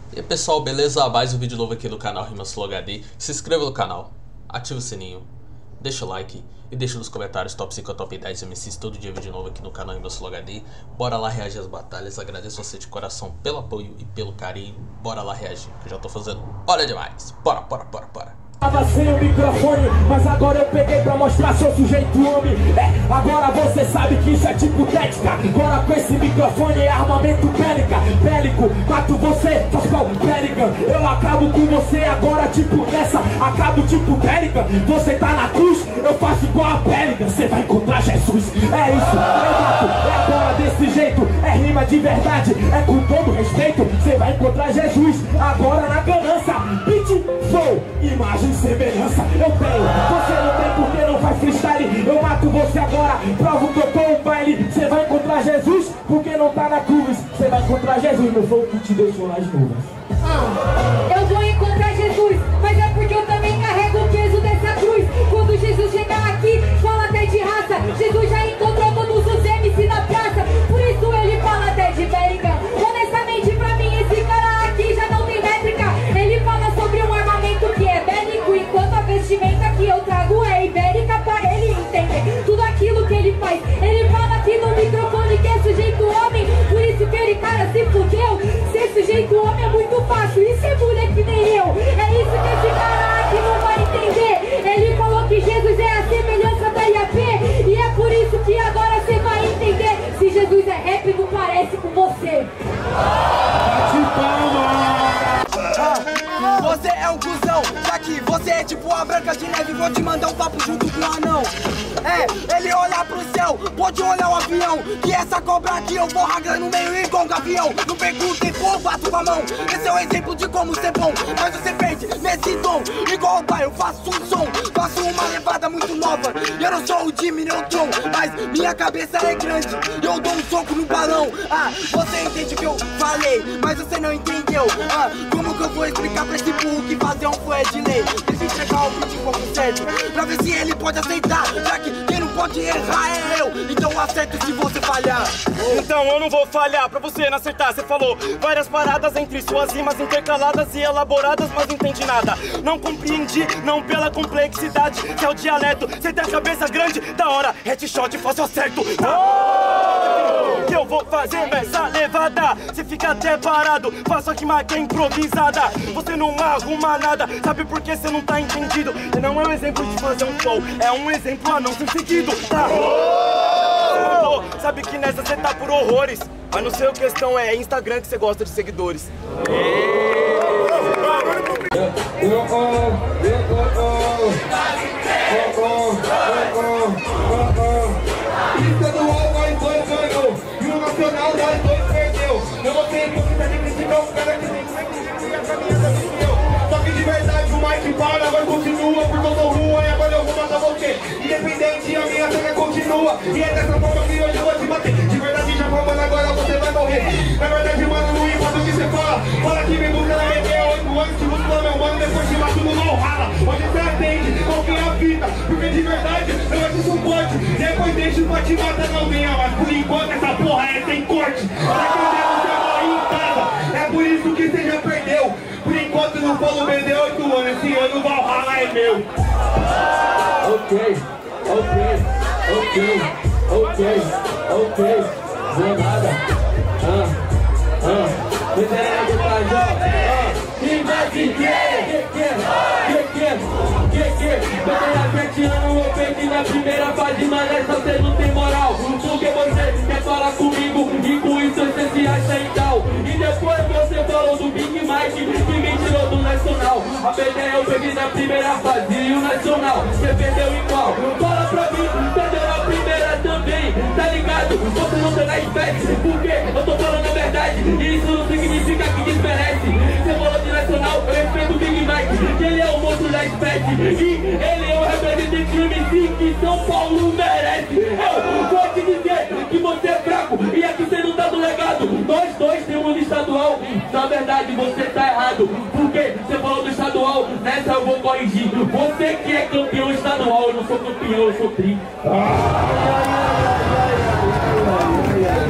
E aí pessoal, beleza? Mais um vídeo novo aqui no canal Rimas Flow HD. Se inscreva no canal, ative o sininho, deixa o like e deixa nos comentários top 5 ou top 10 MCs. Todo dia vídeo novo aqui no canal Rimas Flow HD. Bora lá reagir às batalhas. Agradeço você de coração pelo apoio e pelo carinho. Bora lá reagir, que eu já tô fazendo olha demais. Bora. Tava sem o microfone, mas agora eu peguei pra mostrar seu sujeito homem. Agora você sabe que isso é tipo técnica. Agora com esse microfone é armamento bélico. Mato você, faz qual Pelican. Eu acabo com você agora tipo nessa. Acabo tipo Pelican. Você tá na cruz, eu faço igual a Pelican. Você vai encontrar Jesus, é isso. Eu mato, é agora desse jeito. É rima de verdade, é com todo respeito. Você vai encontrar Jesus agora na ganância. Beat, flow, imagem, semelhança. Eu tenho, você não tem porque não faz freestyle. Eu mato você agora, provo que eu tô um baile. Você vai encontrar Jesus porque não tá na cruz. Você vai encontrar Jesus, meu flow que te deixou nas nuvens. Eu vou encontrar Jesus, mas é porque eu também carrego o peso dessa cruz. Quando Jesus chegar aqui, fala até de raça. Jesus já encontrou todos os MC na praça, por isso ele fala até de Ibérica. Honestamente pra mim esse cara aqui já não tem métrica. Ele fala sobre um armamento que é bélico, enquanto a vestimenta que eu trago é ibérica pra ele entender tudo aquilo que ele faz. Ele fala aqui no microfone que é sujeito homem, por isso que ele cara se fudeu. Ser sujeito homem é muito fácil, e ser mulher que nem eu. É isso que esse cara aqui não vai entender. Ele falou que Jesus é a semelhança da IAP, e é por isso que agora você vai entender. Se Jesus é rap, não parece com você. Você é um cuzão, já que você é tipo a Branca de Neve. Vou te mandar um papo junto com o anão. Ele olha pro céu, pode olhar o avião, que essa cobra aqui eu vou rasgando no meio igual um gavião. Não perguntem, pô, bato com a mão. Esse é o exemplo de como ser bom, mas você perde nesse tom. Igual o pai, eu faço um som, faço uma levada muito nova. Eu não sou o Jimmy Neutron, mas minha cabeça é grande, eu dou um soco no balão. Você entende o que eu falei, mas você não entendeu. Como que eu vou explicar pra esse burro que fazer um flow é de lei? Deixa eu entregar o beat como certo, pra ver se ele pode aceitar, já que quem não pode errar é eu, então eu acerto se você falhar. Então eu não vou falhar pra você não acertar. Você falou várias paradas entre suas rimas intercaladas e elaboradas, mas não entendi nada. Não compreendi, não pela complexidade, que é o dialeto. Você tem a cabeça grande, da hora, headshot, faço acerto. Que eu vou fazer nessa levada, você fica até parado, faço a rima que é improvisada. Você não arruma nada, sabe por que você não tá entendido? Não é um exemplo de fazer um flow, é um exemplo a não ser seguido, tá? Sabe que nessa você tá por horrores, mas não sei o questão é Instagram que você gosta de seguidores. Nacional das dois perdeu. Eu não sei como tá de criticar o cara que nem a caminhada do meu. Só que de verdade o Mike para, agora continua, porque eu sou rua e agora eu vou matar você. Independente, a minha cena continua, e é dessa forma que hoje eu vou te bater. De verdade já mano, agora você vai morrer. Na verdade, mano, não importa o que você fala que me busca na ET 8 anos, te busca meu mano, depois te mato no não rala. Hoje você atende, qual que é a fita? Porque de verdade, eu te suporte. Depois deixo pra te matar na aldeia, mas por enquanto essa porra é sem corte. Pra que eu devo você morrer em casa, é por isso que você já perdeu. Por enquanto não falo BD 8 anos, esse ano o Valhalla é meu. Ok, vou nada. Eu perdi na primeira fase, mas essa você não tem moral. Porque você quer falar comigo e com isso essenciais sem tal. E depois você falou do Big Mike que me tirou do Nacional. A BD eu peguei na primeira fase e o Nacional você perdeu igual. Fala pra mim, perdeu na primeira também, tá ligado? Você não tá na espécie, porque eu tô falando a verdade. E isso não significa que desmerece. Você falou de Nacional, eu respeito o Big Mike, que ele é o monstro da espécie. E ele é o representante do MC que São Paulo merece. Eu vou te dizer que você é fraco e aqui você não tá do legado. Nós dois temos no estadual, na verdade você tá errado, porque você falou do estadual, nessa eu vou corrigir. Você que é campeão estadual, eu não sou campeão, eu sou tri.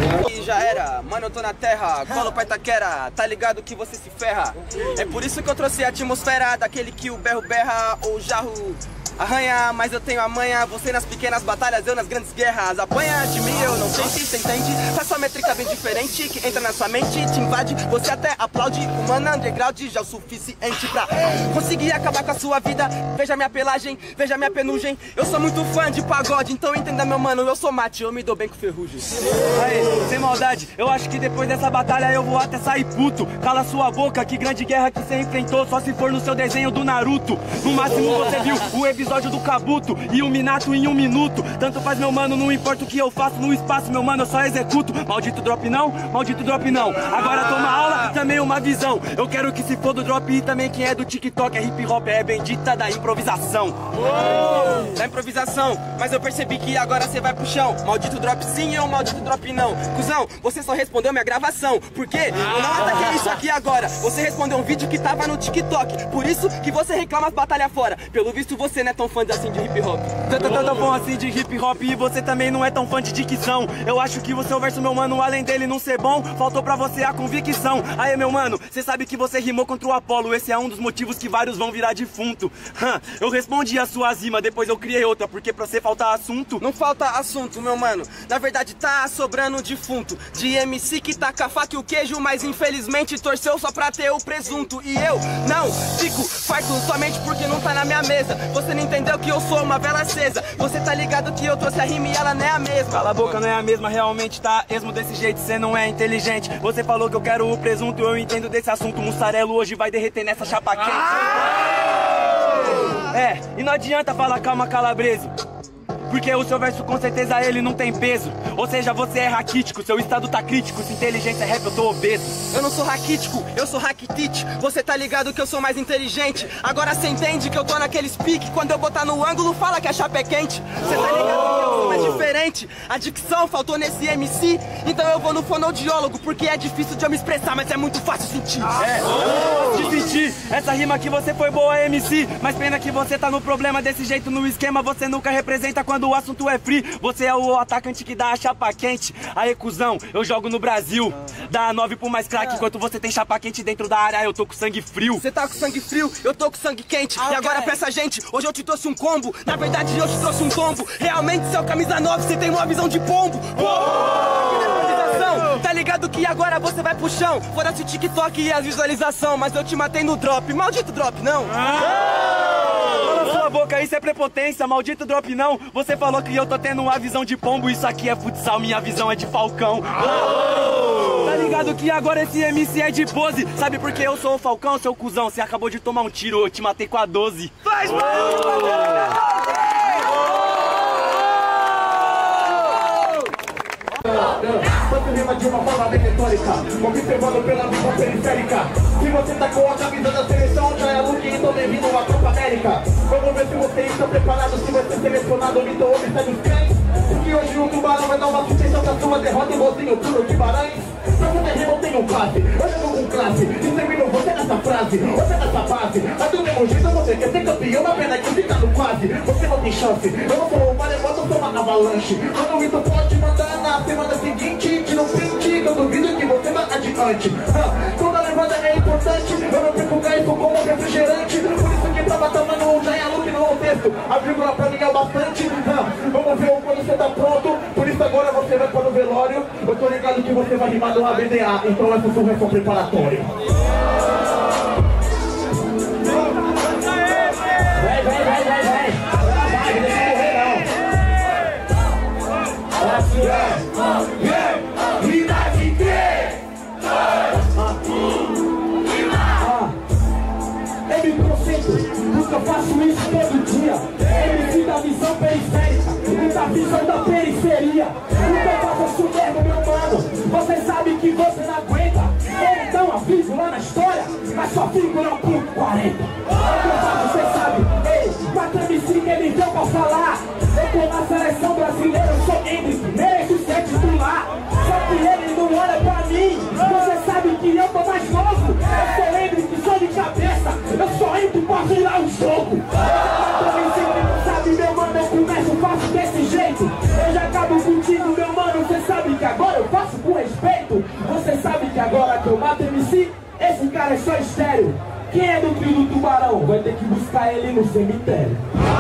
já era. Mano, eu tô na terra, colo pra Itaquera. Tá ligado que você se ferra. É por isso que eu trouxe a atmosfera daquele que o berro berra ou o jarro arranha, mas eu tenho a manha. Você nas pequenas batalhas, eu nas grandes guerras. Apanha de mim, eu não sei se você entende. Faz sua métrica bem diferente, que entra na sua mente, te invade. Você até aplaude, humano underground já é o suficiente pra conseguir acabar com a sua vida. Veja minha pelagem, veja minha penugem. Eu sou muito fã de pagode, então entenda meu mano, eu sou mate, eu me dou bem com ferrugem. Aí, sem maldade, eu acho que depois dessa batalha eu vou até sair puto. Cala sua boca, que grande guerra que você enfrentou, só se for no seu desenho do Naruto. No máximo você viu o episódio do Kabuto e o Minato em 1 minuto. Tanto faz meu mano, não importa o que eu faço no espaço, meu mano, eu só executo. Maldito drop não, maldito drop não. Agora toma aula e também uma visão. Eu quero que se for do drop e também quem é do TikTok. É hip hop, é bendita da improvisação. Da improvisação, mas eu percebi que agora você vai pro chão. Maldito drop sim ou maldito drop não? Cusão, você só respondeu minha gravação. Por quê? Eu não ataquei isso aqui agora. Você respondeu um vídeo que tava no TikTok. Por isso que você reclama as batalhas fora. Pelo visto você não é tão fã assim de hip hop. Tão bom assim de hip hop e você também não é tão fã de dicção. Eu acho que o seu verso, meu mano, além dele não ser bom, faltou pra você a convicção. Aí, meu mano, você sabe que você rimou contra o Apolo. Esse é um dos motivos que vários vão virar defunto. Eu respondi a sua rima, depois eu criei outra, porque pra você falta assunto. Não falta assunto, meu mano. Na verdade tá sobrando defunto. De MC que taca a faca e o queijo, mas infelizmente torceu só pra ter o presunto. E eu não fico farto somente porque não tá na minha mesa. Você não entendeu que eu sou uma vela acesa. Você tá ligado que eu trouxe a rima e ela não é a mesma. Cala a boca, não é a mesma, realmente tá esmo desse jeito, cê não é inteligente. Você falou que eu quero o presunto, eu entendo desse assunto. Mussarelo hoje vai derreter nessa chapa quente. É, e não adianta falar calma, calabreso, porque o seu verso com certeza ele não tem peso. Ou seja, você é raquítico, seu estado tá crítico. Se inteligência é rap, eu tô obeso. Eu não sou raquítico, eu sou raquitite. Você tá ligado que eu sou mais inteligente. Agora cê entende que eu tô naqueles pique. Quando eu botar no ângulo, fala que a chapa é quente. Cê tá ligado que eu sou mais diferente. A dicção faltou nesse MC. Então eu vou no fonoaudiólogo, porque é difícil de eu me expressar, mas é muito fácil sentir. De sentir, essa rima que você foi boa, MC. Mas pena que você tá no problema desse jeito no esquema. Você nunca representa quando o assunto é free. Você é o atacante que dá a chapa quente. Aê, cuzão, eu jogo no Brasil. Dá a 9 pro mais craque. Enquanto você tem chapa quente dentro da área, eu tô com sangue frio. Você tá com sangue frio, eu tô com sangue quente. E agora pra essa gente, hoje eu te trouxe um combo. Na verdade eu te trouxe um tombo. Realmente, seu camisa 9, você tem uma visão de pombo. Tá ligado que agora você vai pro chão. Foda-se o TikTok e as visualizações, mas eu te matei no drop. Maldito drop, não. Cala sua boca, isso é prepotência. Maldito drop não. Você falou que eu tô tendo uma visão de pombo. Isso aqui é futsal, minha visão é de falcão. Tá ligado que agora esse MC é de pose. Sabe por que eu sou o falcão, seu cuzão? Você acabou de tomar um tiro, eu te matei com a 12. Faz Você rima de uma forma bem retórica, observando pela visão periférica. Se você tá com a camisa da seleção, já é Luke, então bem-vindo à Copa América. Vamos ver se você está preparado, se vai ser selecionado, Mito ou está nos cães. Que hoje o Tubarão vai dar uma suspensão da sua derrota, igualzinho puro Guimarães. Pra você ter não tem um passe, eu jogo com classe. E termino você nessa frase, você nessa base. Mas do mesmo jeito você quer ser campeão, a pena que fica no quase. Você não tem chance, eu não sou um maremoto, eu sou uma avalanche. Quando o Mito pode mandar na semana seguinte, tira um print, que eu duvido que você vá adiante. Toda levada é importante, eu não perco gás, sou como refrigerante. Por isso que tava tomando já é a Luke no texto. A vírgula pra mim é bastante. Vamos ver quando você tá pronto. Por isso agora você vai para o velório. Eu tô ligado que você vai rimar no ABDA, então essa sua versão preparatória. Vem, vem, vem, vem, vem. Vai, deixa eu morrer não. Assim é. Vida de 3. M%, nunca faço isso todo dia. MC da visão periférica e da visão da periferia. Nunca faço isso mesmo, meu mano. Você sabe que você não aguenta. Ou então a vírgula na história, mas sua vírgula é um ponto 40. Você sabe, ei, 4 MC que ele deu pra falar. Eu tô na seleção brasileira, eu sou Hendrick, mereço ser titular. Só que ele não olha pra mim. Você sabe que eu tô mais novo. Eu sou Hendrick, sou de cabeça. Eu só entro pra virar o jogo. Você não sabe, meu mano, eu começo, faço desse jeito. Eu já acabo contigo, meu mano. Você sabe que agora eu faço com respeito. assim, esse cara é só estéreo. Quem é do trio do Tubarão? Vai ter que buscar ele no cemitério.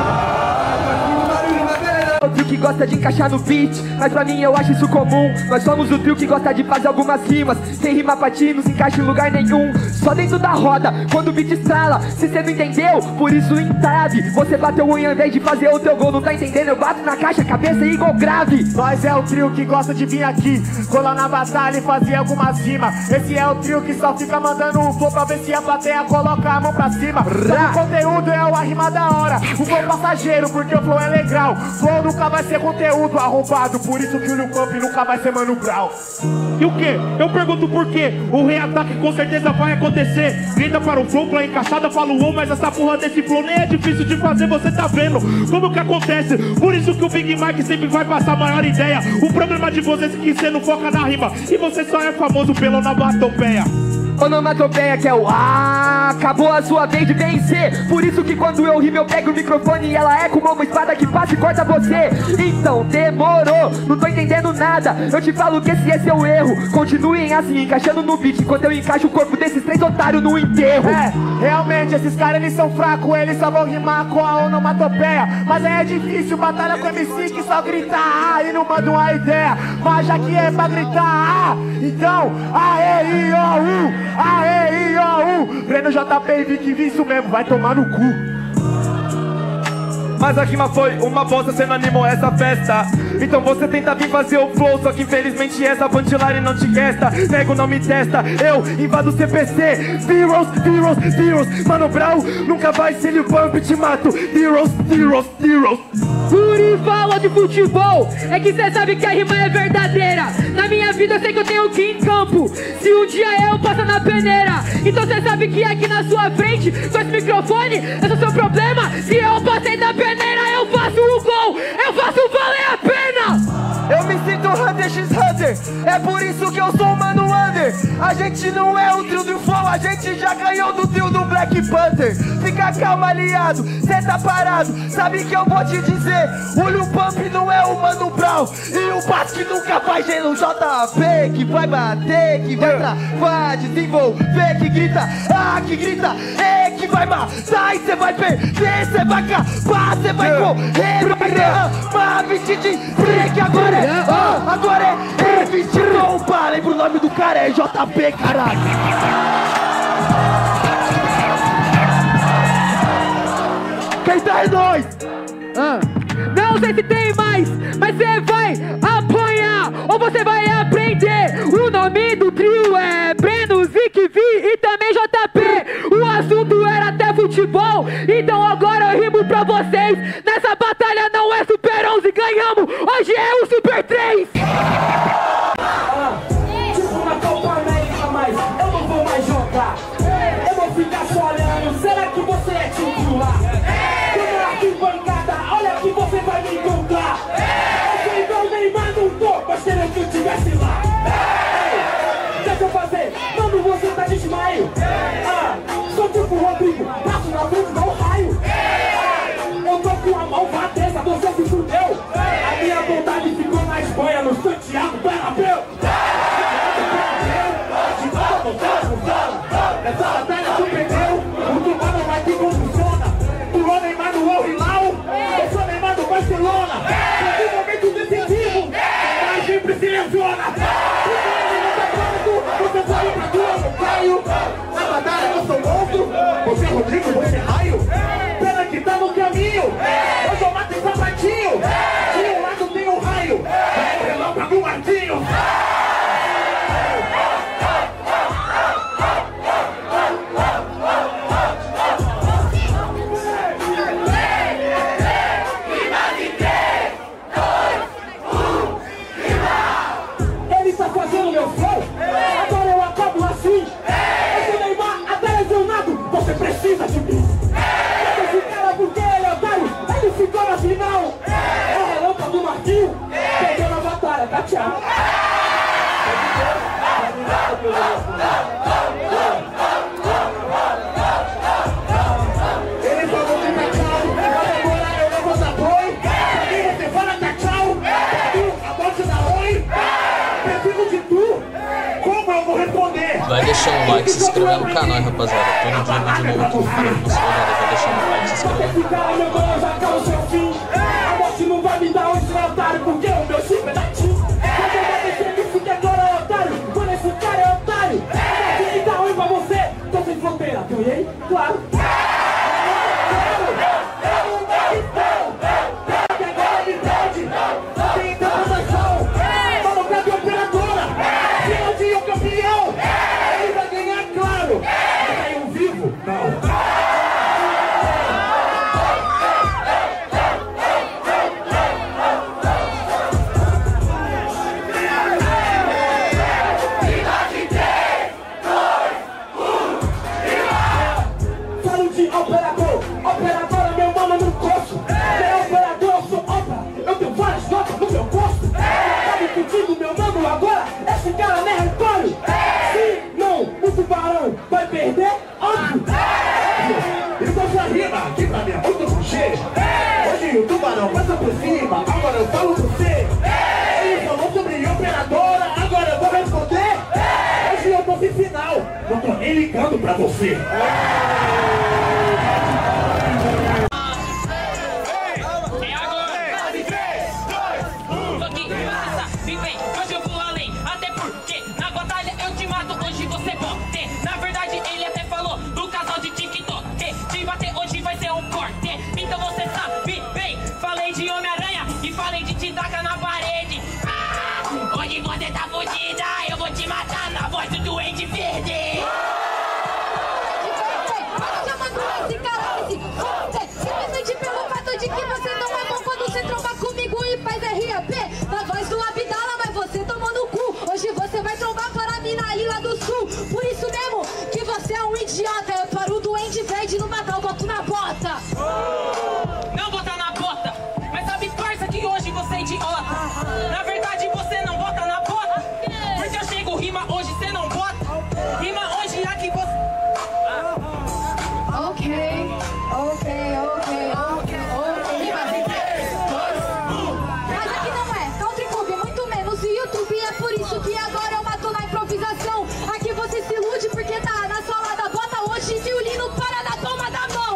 O trio que gosta de encaixar no beat, mas pra mim eu acho isso comum. Nós somos o trio que gosta de fazer algumas rimas sem rimar pra ti, não se encaixa em lugar nenhum. Só dentro da roda, quando o beat estrala. Se cê não entendeu, por isso entrave. Você bateu o unha ao invés de fazer o teu gol, não tá entendendo? Eu bato na caixa, cabeça e igual grave. Nós é o trio que gosta de vir aqui, colar na batalha e fazer algumas rimas. Esse é o trio que só fica mandando um flow pra ver se a plateia coloca a mão pra cima. O conteúdo é a rima da hora, o flow passageiro, porque o flow é legal. Flow nunca vai ser conteúdo arrombado, por isso que o Lil Pump nunca vai ser Mano Brown. E o quê? Eu pergunto por quê? O reataque com certeza vai acontecer. Grita para o flow, pra encaixada fala o mas essa porra desse flow nem é difícil de fazer, você tá vendo como que acontece. Por isso que o Big Mike sempre vai passar a maior ideia. O problema de vocês é que você não foca na rima e você só é famoso pela onomatopeia. Onomatopeia que é o acabou a sua vez de vencer. Por isso que quando eu rimo eu pego o microfone e ela é como uma espada que passa e corta você. Então demorou, não tô entendendo nada. Eu te falo que esse é seu erro. Continuem assim, encaixando no beat, enquanto eu encaixo o corpo desses 3 otários no enterro. É, realmente esses caras eles são fracos, eles só vão rimar com a onomatopeia. Mas aí é difícil, batalha com MC que só grita e não manda uma ideia. Mas já que é pra gritar então aê, i, ó, aê, i, ó, Breno JP e Vic Vi, isso mesmo, vai tomar no cu. Mas a rima foi uma bosta, cê não animou essa festa. Então você tenta vir fazer o flow, só que infelizmente essa punchline não te resta. Nego não me testa, eu invado o CPC. Zeros, zeros, zeros. Mano Brown nunca vai ser Lil Pump, te mato. Zeros, zeros, zeros. Guri fala de futebol, é que cê sabe que a rima é verdadeira. Na minha vida eu sei que eu tenho que ir em campo, se um dia eu passar na peneira. Então cê sabe que aqui na sua frente, com esse microfone, esse é o seu problema. Se eu passei na peneira, eu faço o gol, eu faço valer a pena. Eu me sinto Hunter x Hunter, é por isso que eu sou o Mano Under. A gente não é o trio do flow, a gente já ganhou do trio do Black Panther. Fica calma, aliado, cê tá parado, sabe que eu vou te dizer. O Lil Pump não é o Mano Brown, e o Bass que nunca vai ser o JP. Que vai bater, que vai travar, desenvolver, que grita, que grita, que vai matar e cê vai perder, cê vai acabar, cê vai correr, vai derramar, vestir de break. Agora é vestir roupa, lembra o nome do cara, é JP, caralho. Quem tá é nós? Não sei se tem mais, mas você vai apanhar ou você vai aprender. O nome do trio é Breno, Vic Vi e também JP. O assunto era até futebol, então agora eu rimo pra vocês. Nessa batalha não é Super 11, ganhamos, hoje é o Super 3. Tipo na Copa América, mas eu não vou mais jogar. Eu vou ficar só olhando, será que você é titular? Olha que você vai me encontrar. Eu sei igual Neymar não tô, mas queria que eu estivesse lá. Deixa eu fazer, mano, você tá de desmaio. Sou tipo o Rodrigo, passo na frente igual um raio. Eu tô com a malvadeza, você se fudeu. A minha vontade ficou na Espanha, no Santiago Bernabéu. Essa batalha tu perdeu, o Tubarão vai te convulsiona. Pulou Neymar no Al Hilal, eu sou Neymar do Barcelona. Nesse momento decisivo, mas sempre se lesiona. Você saiu pra tua, eu caio. Na batalha eu sou monstro, você é Rodrigo, você é raio. Pena que tá no caminho, hoje eu mato em sapatinho. De um lado tem um raio, é relâmpago Martinho. deixando o like, se inscrevendo no canal, hein, rapaziada. Todo dia vídeo novo aqui no canal Rimas Flogadi. Vai deixando o like, se inscrevendo no canal. Meu mano, já acaba o seu fim. A morte não vai me dar um otário, porque o meu chip é da TIM. Quando eu vou descer, me fica agora é otário. Quando esse cara é otário, é que tá ruim pra você. Tô sem fronteira, ganhei? Claro. Operadora, meu mano, não coço. Meu operador, eu sou obra. Eu tenho várias notas no meu posto. Sabe contigo, meu mano, agora esse cara não é retório. Se não, o tubarão vai perder, óbvio. Então essa rima aqui pra mim é muito clichê. Hoje o tubarão passa por cima, agora eu falo pra você. Ele falou sobre operadora, agora eu vou responder. Hoje eu tô sem final, não tô nem ligando pra você. Hoje eu vou além, até porque na batalha eu te mato, hoje você pode. Na verdade ele até falou do casal de TikTok. Te bater hoje vai ser um corte. Então você sabe bem, falei de Homem-Aranha e falei de te tacar na parede. Hoje você tá fodida, eu vou te matar na voz do Duende Verde. Simplesmente pelo fato de que você não é bom quando você tromba comigo e faz RAP na voz do Abdala, mas você tomou no cu. Hoje você vai trombar para a mina ali lá do sul. Por isso mesmo que você é um idiota. Eu paro o Duende Verde no Natal, boto na bota. Não botar na bota, mas sabe, parça, que hoje você é idiota. Na verdade você não bota na bota, porque eu chego rima hoje, você não bota. Rima hoje aqui você... Ok. Mas aqui não é Country Club, muito menos YouTube. É por isso que agora eu mato na improvisação. Aqui você se ilude porque tá na sola da bota. Hoje violino para na palma da mão.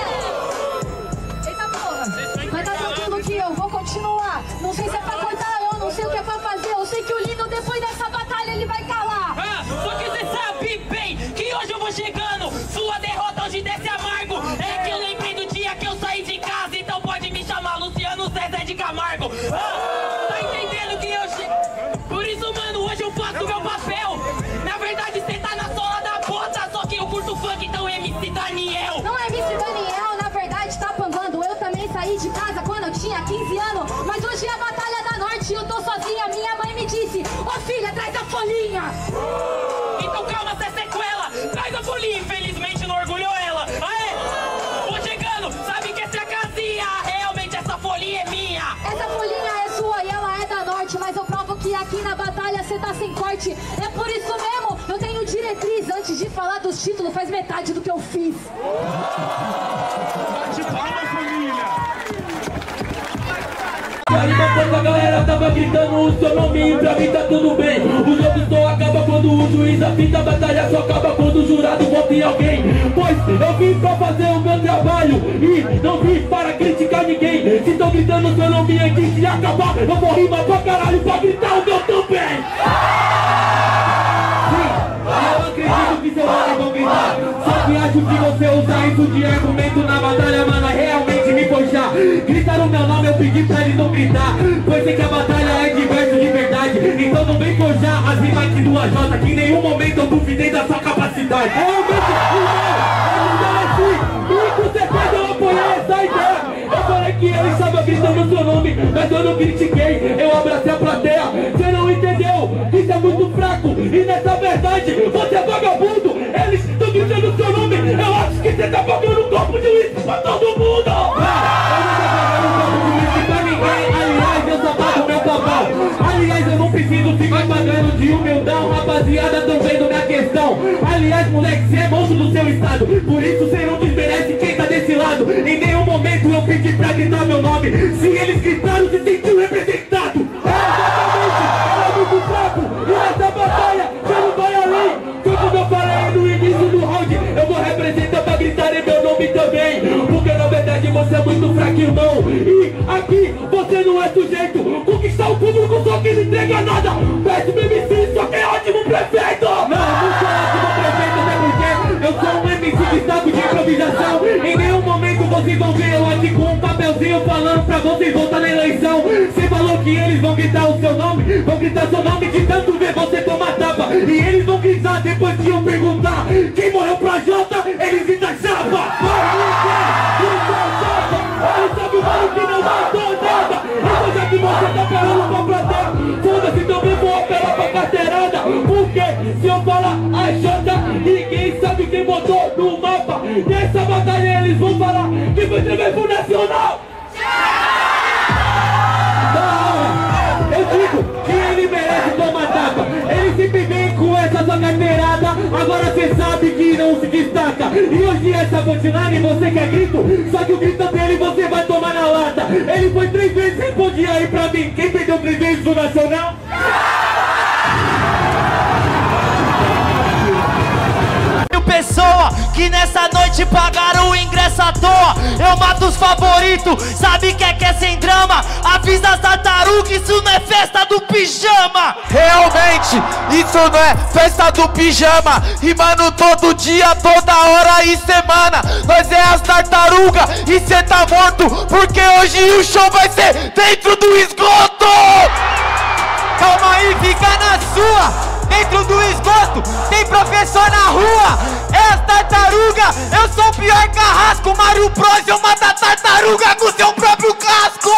Eita porra, mas tá tranquilo que eu vou continuar. Não sei se é pra cortar, eu não sei o que é pra fazer. Eu sei que o Lino depois dessa batalha ele vai calar. Só que você sabe bem que hoje eu vou chegando. Sua derrota hoje desce amargo. É que eu lembrei do dia que eu saí de casa, então pode me chamar Luciano Zezé de Camargo. Tá entendendo que eu chego? Por isso, mano, hoje eu faço meu papel. Na verdade, você tá na sola da bota, só que eu curto funk, então MC Daniel. Não é MC Daniel, na verdade tá pambando. Eu também saí de casa quando eu tinha 15 anos. Mas hoje é a Batalha da Norte e eu tô sozinha. Minha mãe me disse, ô filha, traz a folhinha. Então calma, cê sequela. Traz a folhinha, infelizmente não orgulhou ela. Aê, vou chegando, sabe que essa é a casinha. Realmente essa folhinha é minha. Essa folhinha é sua e ela é da Norte. Mas eu provo que aqui na batalha cê tá sem corte. É por isso mesmo, eu tenho diretriz. Antes de falar dos títulos, faz metade do que eu fiz. E aí depois a galera tava gritando o seu nome e pra mim tá tudo bem. O jogo só acaba quando o juiz apita, a batalha só acaba quando o jurado vota em alguém. Pois eu vim pra fazer o meu trabalho e não vim para criticar ninguém. Se tão gritando o seu nome antes de acabar, eu vou rimar pra caralho pra gritar o meu também. Eu acredito que seus olhos vão gritar. Só que acho que você usar isso de argumento na batalha, mano, é realmente me forjar. Gritaram meu nome, eu pedi pra ele não gritar. Pois sei que a batalha é de verso de verdade. Então não vem forjar as rimas de 2J, que em nenhum momento eu duvidei da sua capacidade. Realmente, não é assim. E com certeza eu apoiei essa ideia. Eu falei que ele estava gritando o seu nome, mas eu não critiquei. Eu abracei a plateia, você não entendeu? Isso é muito fraco, e nessa verdade você é vagabundo. Eles estão gritando o seu nome, eu acho que você tá pagando um copo de uísque pra todo mundo. Eu não tô pagando um copo de uísque pra ninguém, aliás eu só pago meu papão. Aliás eu não preciso ficar pagando de humildão, rapaziada, tão vendo minha questão. Aliás moleque, você é monstro do seu estado, por isso você não desmerece quem tá desse lado. Em nenhum momento eu pedi pra gritar meu nome, se eles gritaram se sentiu representado. Exatamente, ela é muito fraco, e nessa batalha você não vai além. Foi como eu falei. vocês vão ver eu aqui com um papelzinho falando pra vocês voltar na eleição. Você falou que eles vão gritar o seu nome, vão gritar seu nome de tanto ver você tomar tapa. E eles vão gritar depois que eu perguntar quem morreu pra Jota, eles gritam chapa. Ele sabe o mano que não matou nada. Então já que você tá apelando pra plateia, foda-se, também vou apelar pra carteirada. Porque se eu falar a Jota, ninguém sabe quem botou no mapa. Nessa batalha eles vão falar que foi escrever pro Nacional. Eu digo que ele merece tomar tapa. Ele sempre vem com essa sua carteirada. Agora cê sabe que não se destaca. E hoje essa punchline você quer grito, só que o grito dele você vai tomar na lata. Ele foi 3 vezes, responde aí pra mim. Quem perdeu 3 vezes do Nacional? Pessoa que nessa noite pagaram o ingresso à toa. Eu mato os favoritos, sabe que é sem drama. Avisa as tartarugas, isso não é festa do pijama. Realmente, isso não é festa do pijama. Rimando todo dia, toda hora e semana. Nós é as tartarugas e cê tá morto, porque hoje o show vai ser dentro do esgoto. Calma aí, fica na sua. Dentro do esgoto, tem professor na rua. É as tartaruga, eu sou o pior carrasco. Mario Bros, eu mato a tartaruga com seu próprio casco.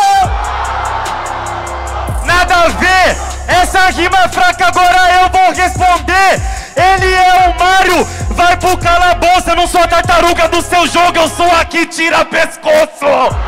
Nada a ver, essa rima é fraca, agora eu vou responder. Ele é o Mario, vai pro calabouço. Eu não sou a tartaruga do seu jogo, eu sou a que tira pescoço.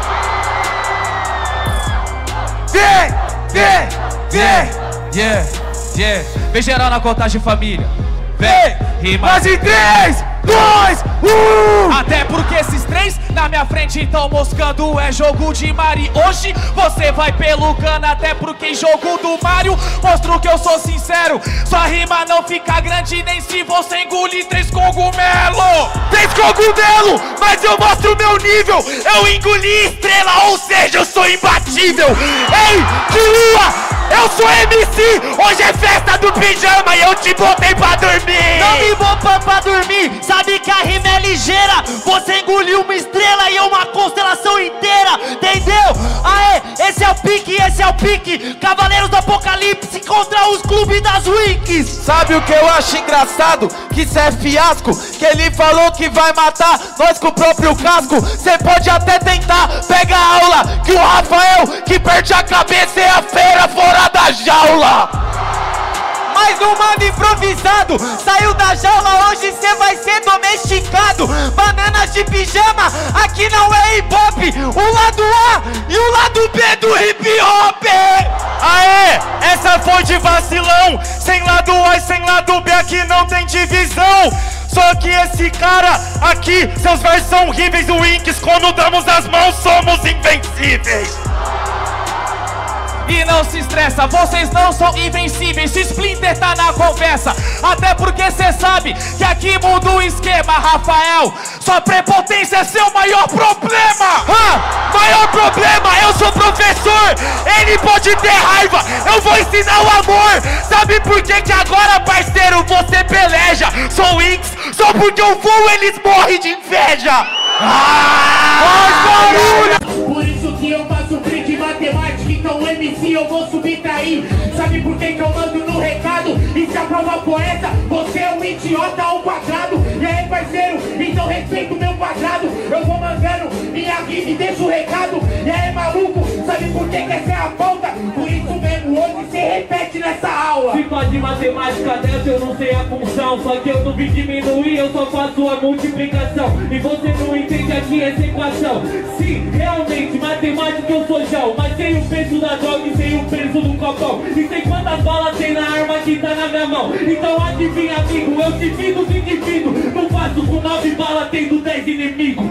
Vem, vem, vem, yeah. Yeah. Vem geral na contagem, família. Vem, rima. Mas em 3, 2, 1. Até porque esses 3 na minha frente estão moscando. É jogo de Mari. Hoje você vai pelo cano. Até porque em jogo do Mario mostro que eu sou sincero. Sua rima não fica grande nem se você engolir 3 cogumelo. 3 cogumelo, mas eu mostro meu nível. Eu engoli estrela, ou seja, eu sou imbatível. Ei, que lua! Eu sou MC, hoje é festa do pijama e eu te botei pra dormir. Não me bota pra dormir, sabe que a rima é ligeira. Você engoliu uma estrela e uma constelação inteira, entendeu? Aê, esse é o pique, Cavaleiros do Apocalipse contra os clubes das Wikis. Sabe o que eu acho engraçado? Que isso é fiasco, que ele falou que vai matar nós com o próprio casco. Cê pode até tentar, pega a aula, que o Rafael que perde a cabeça é a fera fora da jaula. Mais um mano improvisado, saiu da jaula, hoje cê vai ser domesticado. Bananas de pijama, aqui não é hip hop. O lado A e o lado B do hip hop. Aê, essa foi de vacilão. Sem lado A e sem lado B, aqui não tem divisão. Só que esse cara aqui, seus versos são horríveis. O Inks, quando damos as mãos, somos invencíveis. E não se estressa, vocês não são invencíveis. Se Splinter tá na conversa, até porque cê sabe que aqui muda o esquema. Rafael, sua prepotência é seu maior problema. Maior problema, eu sou professor. Ele pode ter raiva, eu vou ensinar o amor. Sabe por que agora, parceiro, você peleja? Sou Inks, só porque eu vou, eles morrem de inveja. Por isso que eu faço print de matemática, então MC eu vou subtrair. Sabe por que eu mando no recado? E se a prova for essa, você é um idiota ao quadrado. E aí, parceiro, então respeita o meu quadrado. Eu vou mandando minha rima e deixo o recado. E aí, maluco, sabe por que essa é a pauta? Por isso mesmo, hoje você repete nessa aula. Se faz de matemática dessa, eu não sei a função. Só que eu não vim diminuir, eu só faço a multiplicação. E você não entende aqui essa equação. Sim, realmente, matemática eu sou João, mas sem o peso da droga e sem o peso do copão. E sei quantas balas tem na arma que tá na minha mão. Então adivinha, amigo, eu divido, me divido. Não faço com 9 balas tendo 10 inimigos.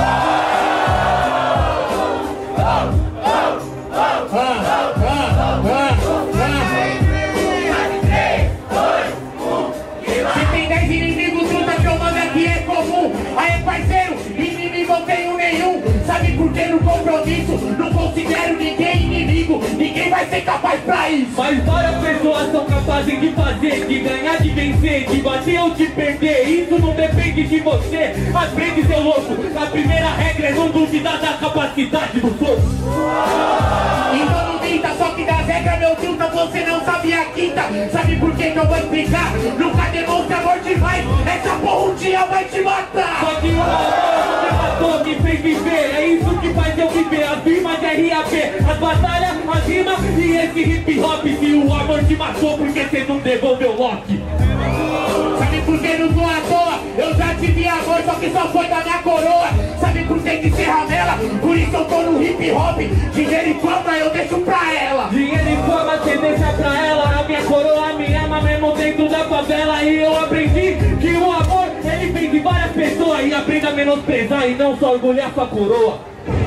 Se tem 10 inimigos, tudo que eu mando aqui é comum. Aí, parceiro, inimigo eu tenho nenhum. Sabe por que no compromisso não considero ninguém inimigo? Ninguém vai ser capaz pra isso. Mas várias pessoas são capazes de fazer, de ganhar, de vencer, de bater ou de perder. Isso não depende seguinte que você aprende, seu louco. A primeira regra é não duvidar da capacidade do fogo. Então não tenta, só que das regras, meu truta, você não sabe a quinta. Sabe por que eu vou explicar? Nunca demonstra amor demais, essa porra um dia vai te matar. Só que o amor me matou, me fez viver. É isso que faz eu viver, as rimas de RAP, as batalhas, as rimas e esse hip hop. Se o amor te matou, por que você não devolveu o Loki? Sabe por que não sou à toa? Eu já tive amor, só que só foi da minha coroa. Sabe por que ser ramela? Por isso eu tô no hip hop. Dinheiro e fama eu deixo pra ela. Dinheiro e fama você deixa pra ela. A minha coroa me ama mesmo dentro da favela. E eu aprendi que o amor, ele vem de várias pessoas. E aprenda a menosprezar e não só orgulhar sua coroa.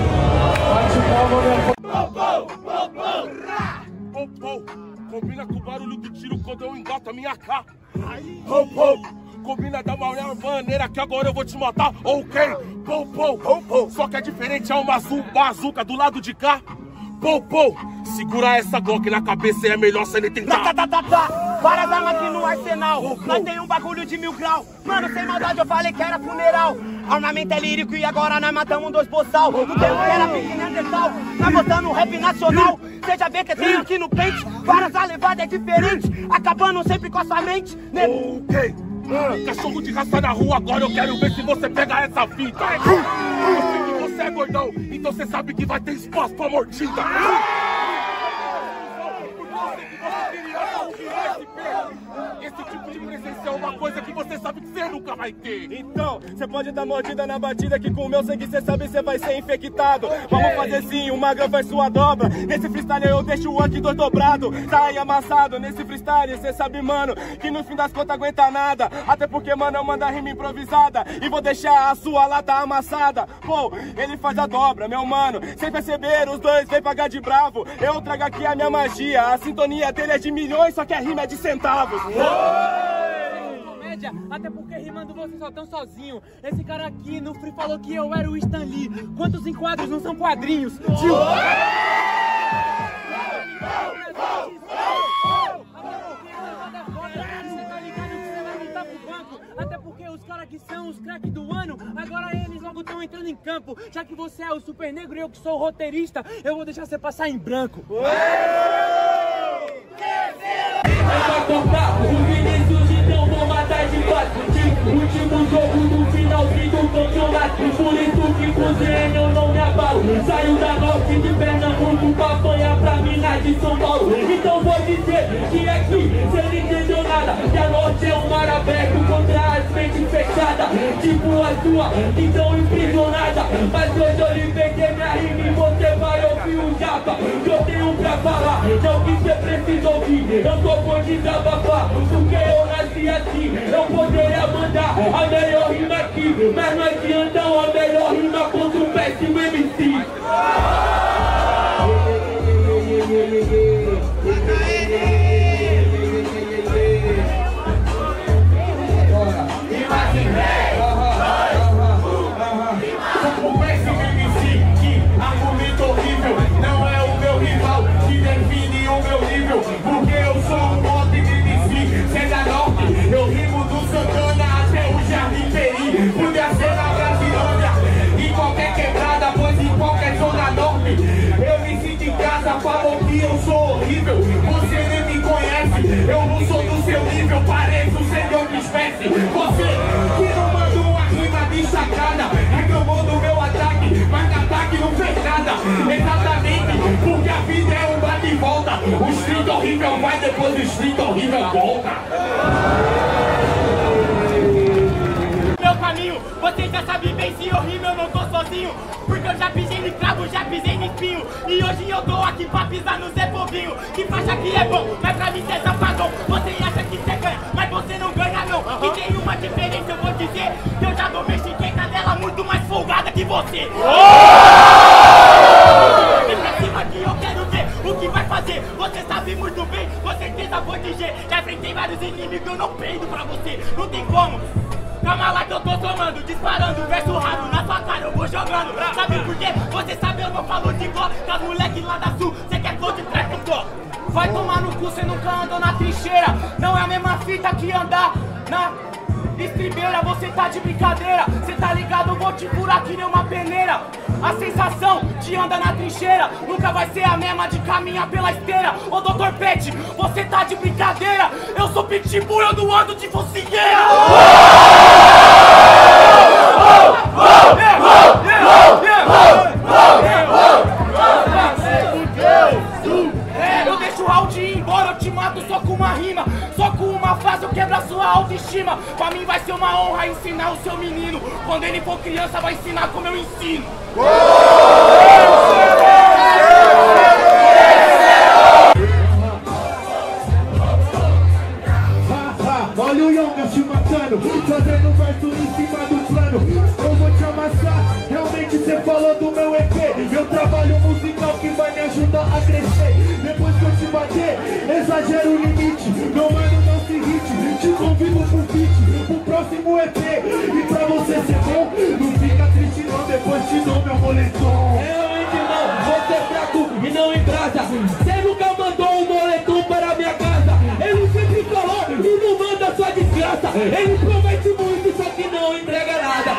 Combina com o barulho do tiro quando eu engato a minha cara. Combina da maior maneira que agora eu vou te matar. Ok, só que é diferente, é uma bazuca do lado de cá. Segura essa Glock na cabeça e é melhor você nem tentar. Várias armas aqui no arsenal. Nós tem um bagulho de 1000 graus. Mano, sem maldade eu falei que era funeral. Armamento é lírico e agora nós matamos 2 boçal. No tempo que era pequena Neandertal, nós botando um rap nacional. Você já vê que tem aqui no pente. Várias a levada é diferente, acabando sempre com a sua mente. Ok, cachorro de raça na rua, agora eu quero ver se você pega essa fita. Eu sei que você é gordão, então você sabe que vai ter espaço pra mordida. Esse tipo de presença é uma coisa que você sabe que você nunca vai ter. Então, você pode dar mordida na batida que com o meu sangue você sabe você vai ser infectado. Vamos fazer sim, uma gram faz sua dobra. Nesse freestyle eu deixo o aqui 2 dobrado. Tá aí amassado, nesse freestyle cê sabe, mano, que no fim das contas aguenta nada. Até porque, mano, eu mando a rima improvisada e vou deixar a sua lata amassada. Pô, ele faz a dobra, meu mano. Sem perceber, os dois vem pagar de bravo. Eu trago aqui a minha magia. A sintonia dele é de milhões, só que a rima é de centavos. Comédia, até porque rimando vocês só tão sozinho. Esse cara aqui no free falou que eu era o Stan Lee. Quantos enquadros não são quadrinhos? Tio! Até porque os caras que são os craques do ano, agora eles logo estão entrando em campo. Já que você é o super negro e eu que sou o roteirista, eu vou deixar você passar em branco. Vai cortar o Vinícius, então vou matar de quatro. Último jogo do finalzinho do campeonato. Por isso que pro ZN eu não me abalo. Saiu da norte de Pernambuco pra apanhar pra Minas de São Paulo. Então vou dizer que aqui cê não entendeu nada. Que a norte é um mar aberto contra as mentes fechadas. Tipo a sua, então imprisionada. Mas hoje eu libertei minha rima e você vai ouvir o japa que eu tenho pra falar. Não que cê precisa ouvir, eu tô por desabafar. Porque eu nasci assim, eu poderia mandar a melhor rima aqui. Mas não adianta a melhor rima contra um péssimo MC. O péssimo MC, que argumento horrível, não é o meu rival que define o meu nível. Porque eu sou um monte de MC, cê é da norte, eu rimo do Santana até o Jardim Peri. Podia ser na Brasilândia, em qualquer quebrada, pois em qualquer zona norte eu me sinto em casa, falou que eu sou horrível. Você nem me conhece, eu não sou do seu nível, pareço ser de outra espécie. Você que não manda uma rima de sacada, reclamou do meu ataque, mas no ataque não fez nada. Exatamente, porque a vida é um bate e volta. O street horrível vai, depois o street horrível volta. Meu caminho, você já sabe bem se horrível eu não tô sozinho. Porque eu já pisei no cravo, já pisei no espinho. E hoje eu tô aqui pra pisar no Zé Povinho. Que faixa que é bom, mas pra mim cê é safadão. Você acha que cê ganha, mas você não ganha não. E tem uma diferença, eu vou dizer, que eu já domestiquei cadela muito mais folgada que você. Vem pra cima que eu quero ver o que vai fazer. Você sabe muito bem, com certeza vou dizer. Já enfrentei vários inimigos, eu não peido pra você. Não tem como. Calma lá que eu tô somando, disparando, verso raro na sua cara eu vou jogando. Sabe por quê? Você sabe eu não falo de gol. Com as moleques lá da sul, cê quer flow de trap, eu tô. Vai tomar no cu, cê nunca andou na trincheira. Não é a mesma fita que andar na Estribeira, você tá de brincadeira. Cê tá ligado, eu vou te furar que nem uma peneira. A sensação de andar na trincheira nunca vai ser a mesma de caminhar pela esteira. Ô Dr. Pet, você tá de brincadeira. Eu sou pitbull, eu não ando de focinheira. Eu deixo o round ir embora, eu te mato só com uma rima. Só com uma frase eu quebro a sua autoestima. Pra mim vai ser uma honra ensinar o seu menino. Quando ele for criança vai ensinar como eu ensino. Olha o Yonga te matando, fazendo verso em cima do plano. Eu vou te amassar, realmente cê falou do meu EP. Meu trabalho musical que vai me ajudar a crescer. Depois que eu te bater, exagero o limite. Meu mano, não se irrite, te convido pro feat, pro próximo EP. E pra você ser bom, não fica triste não, depois te dou meu moletom. Realmente não, você é fraco e não embrasa. Você nunca mandou um moletom para minha casa. Ele sempre falou e não manda sua desgraça. Ele promete muito, só que não entrega nada.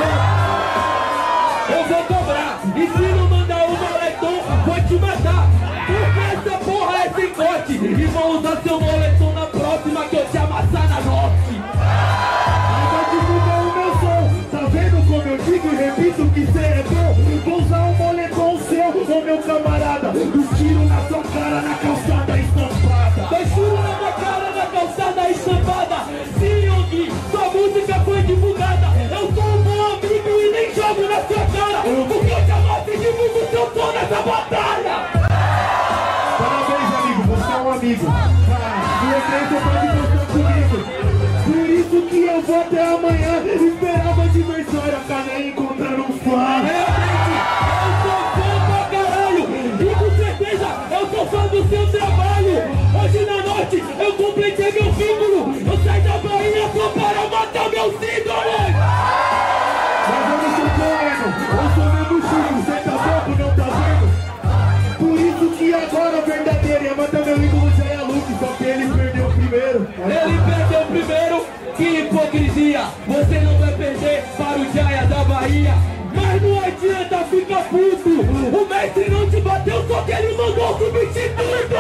Eu vou cobrar, e se não mandar um moletom, vou te matar. Porque essa porra é sem corte. E vou usar seu moletom na próxima que eu te amassar na norte. Vai divulgar o meu som, tá vendo como eu digo e repito que cê é bom. Vou usar um moletom seu, ô meu camarada. Dos tiros na sua cara na calçada estampada. Dois tiros na minha cara na calçada estampada. Sim, Yogi, sua música foi divulgada. Eu sou um bom amigo e nem jogo na sua cara. Porque eu jamais divulgo seu som nessa batalha. Parabéns, amigo, você é um amigo. No evento pode contar comigo. Por isso que eu vou até amanhã. Esperava a diversão, era acabei encontrando um fã. Realmente, eu sou fã pra caralho. E com certeza, eu sou fã do seu trabalho. Hoje na noite, eu completei meu vínculo. Eu saí da Bahia só para matar meus ídolos. Mas eu não sou poema, eu sou mesmo Chico. Cê tá bobo, não tá vendo? Por isso que agora o verdadeiro ia matar meu ídolo já é Luke. Só que ele perdeu primeiro. Ele perdeu primeiro, que hipocrisia. Você não vai perder para o Jaya da Bahia. Mas não adianta ficar puto. O mestre não te bateu, só que ele mandou substituto.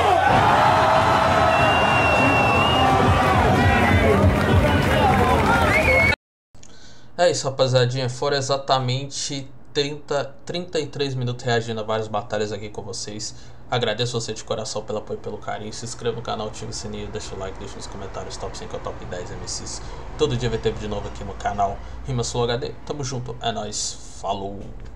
É isso, rapaziadinha. Foram exatamente 33 minutos reagindo a várias batalhas aqui com vocês. Agradeço você de coração pelo apoio e pelo carinho. Se inscreva no canal, ative o sininho, deixa o like, deixa nos comentários top 5 ou top 10 MCs. Todo dia vai ter vídeo novo aqui no canal Rimas Flow HD. Tamo junto, é nóis, falou!